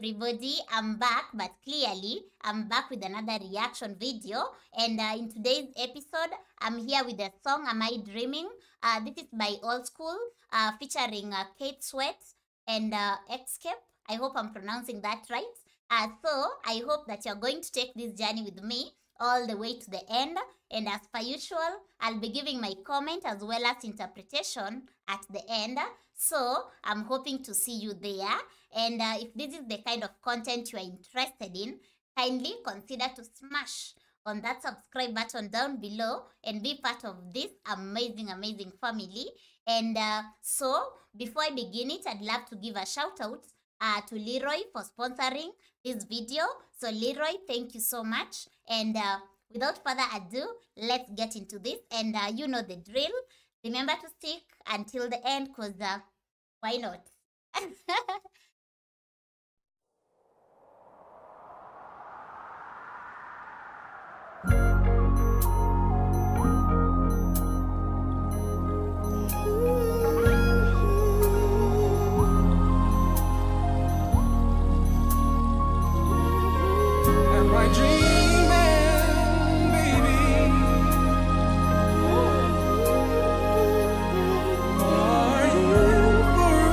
everybody, I'm back, but clearly I'm back with another reaction video. And in today's episode, I'm here with the song Am I Dreaming? This is by Ol Skool, featuring Kate Sweat and Xscape. I hope I'm pronouncing that right. So I hope that you're going to take this journey with me all the way to the end. And as per usual, I'll be giving my comment as well as interpretation at the end. So I'm hoping to see you there. And if this is the kind of content you are interested in, kindly consider to smash on that subscribe button down below and be part of this amazing family. And so before I begin it, I'd love to give a shout out to Leroy for sponsoring this video. So Leroy, thank you so much. And without further ado, let's get into this. And you know the drill. Remember to stick until the end, because why not? Am I dreaming, baby? Are you for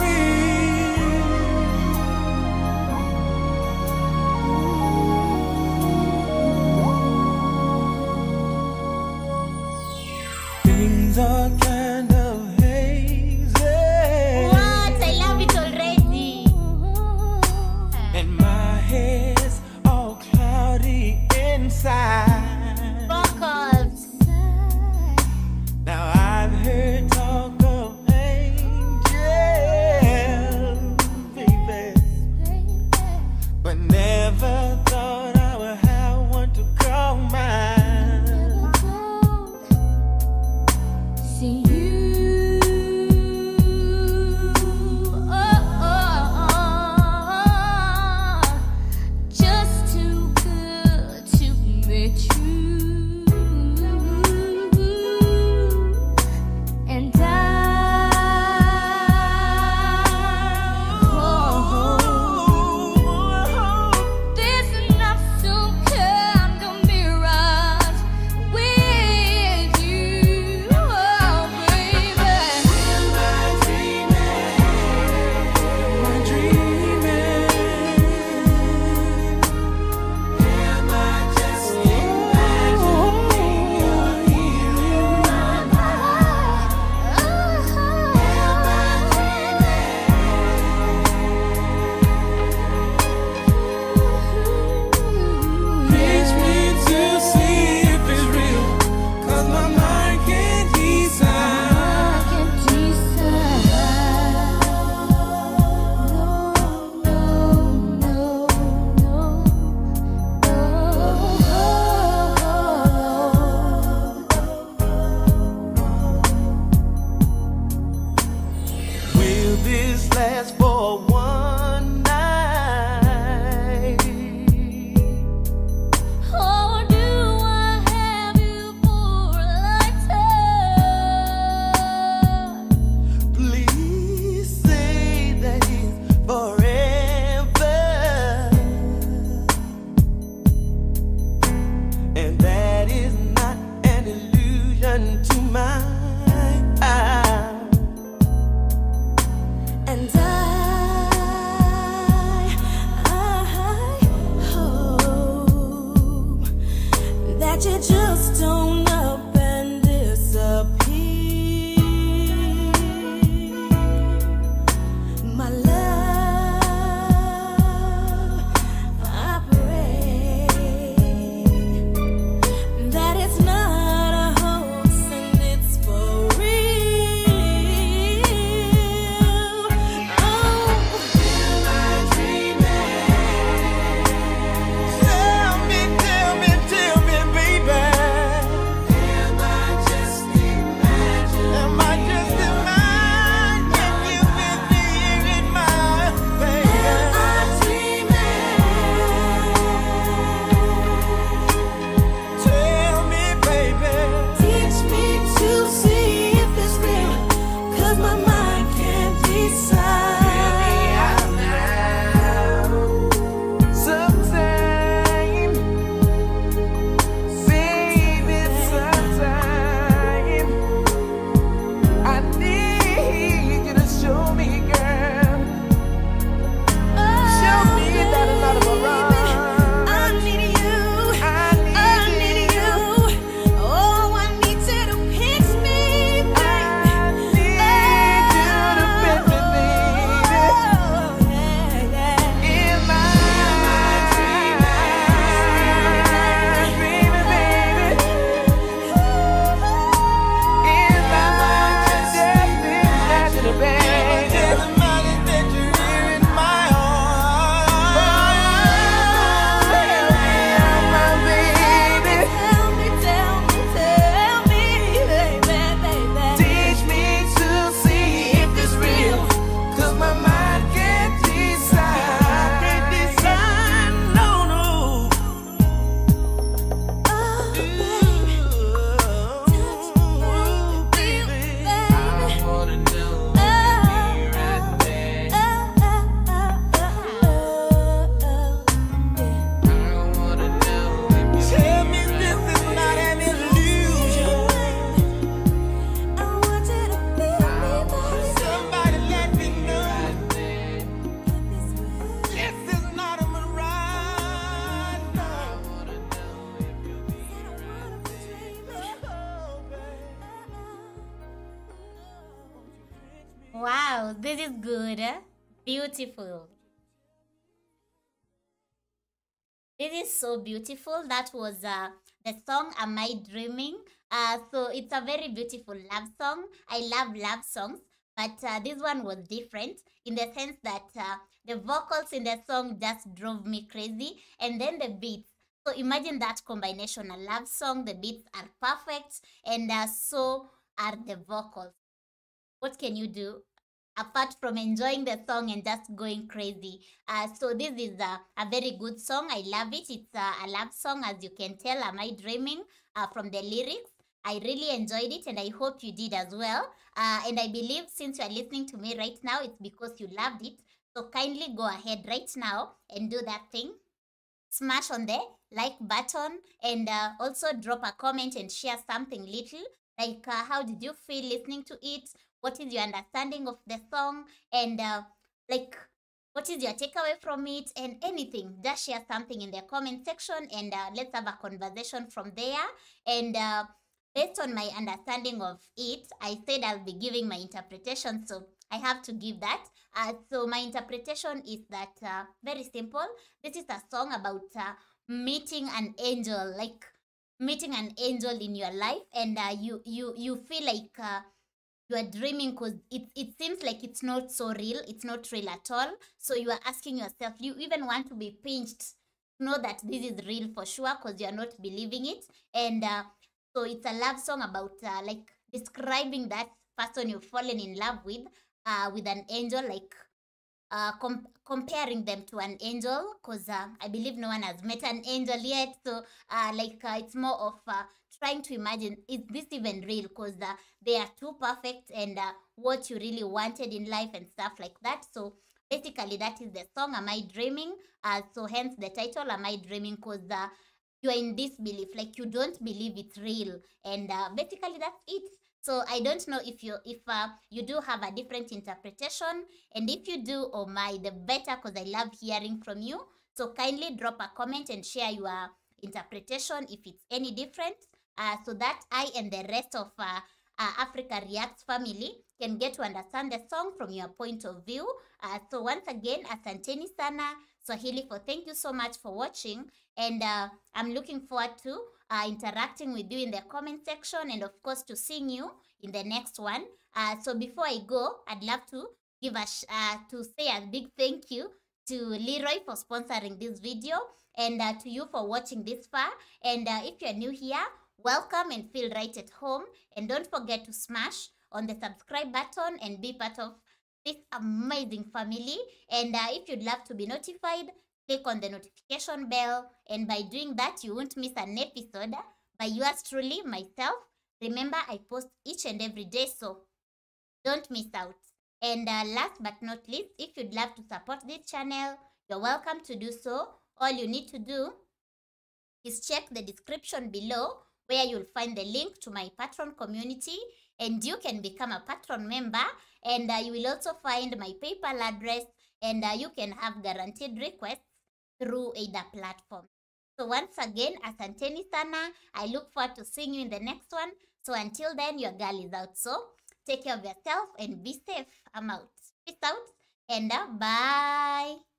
real? Things are kind of hazy. What? I love it already. And my head's all cloudy inside. Vocals. Now I've heard talk of angels, baby, but never thought I would have one to call mine. See you, just too good to be true. And this love so can't come be right with you, oh baby. Am I dreaming? Am I dreaming? Am I just imagining you're here in my mind? Am I dreaming? Teach me to see if it's real, 'cause my mind can't decide. Will this last for one night? Or do I have you for a lifetime? Please say that it's forever, and that is not an illusion to my eyes. And I Wow, this is good. Beautiful. This is so beautiful. That was the song Am I Dreaming? So it's a very beautiful love song. I love love songs, but this one was different in the sense that the vocals in the song just drove me crazy, and then the beats. So imagine that combination, a love song, the beats are perfect, and so are the vocals. What can you do apart from enjoying the song and just going crazy? So this is a very good song. I love it. It's a love song, as you can tell. Am I Dreaming? From the lyrics. I really enjoyed it, and I hope you did as well. And I believe since you are listening to me right now, it's because you loved it. So kindly go ahead right now and do that thing. Smash on the like button, and also drop a comment and share something little, like how did you feel listening to it, what is your understanding of the song, and like what is your takeaway from it, and anything. Just share something in the comment section, and let's have a conversation from there. And based on my understanding of it, I said I'll be giving my interpretation, so I have to give that. So my interpretation is that very simple. This is a song about meeting an angel, like meeting an angel in your life, and you feel like you are dreaming because it seems like it's not so real. It's not real at all. So you are asking yourself, you even want to be pinched to know that this is real for sure because you are not believing it. And so it's a love song about like describing that person you've fallen in love with an angel, like comparing them to an angel, because I believe no one has met an angel yet. So it's more of trying to imagine, is this even real? Because they are too perfect, and what you really wanted in life and stuff like that. So basically that is the song, Am I Dreaming? So hence the title, Am I Dreaming? Because you are in disbelief, like you don't believe it's real, and basically that's it. So I don't know if you do have a different interpretation, and if you do, oh my, the better, because I love hearing from you. So kindly drop a comment and share your interpretation if it's any different, so that I and the rest of Africa Reacts family can get to understand the song from your point of view. So once again, asanteni sana Swahili for thank you so much for watching, and I'm looking forward to interacting with you in the comment section, and of course to seeing you in the next one. So before I go, I'd love to give to say a big thank you to Leroy for sponsoring this video, and to you for watching this far. And if you're new here, welcome and feel right at home, and don't forget to smash on the subscribe button and be part of this amazing family. And if you'd love to be notified, click on the notification bell, and by doing that you won't miss an episode by yours truly, myself. Remember, I post each and every day, so don't miss out. And last but not least, if you'd love to support this channel, you're welcome to do so. All you need to do is check the description below, where you'll find the link to my Patreon community, and you can become a Patreon member, and you will also find my PayPal address, and you can have guaranteed requests through either platform. So once again, asanteni sana. I look forward to seeing you in the next one. So until then, your girl is out. So take care of yourself and be safe. I'm out. Peace out, and bye.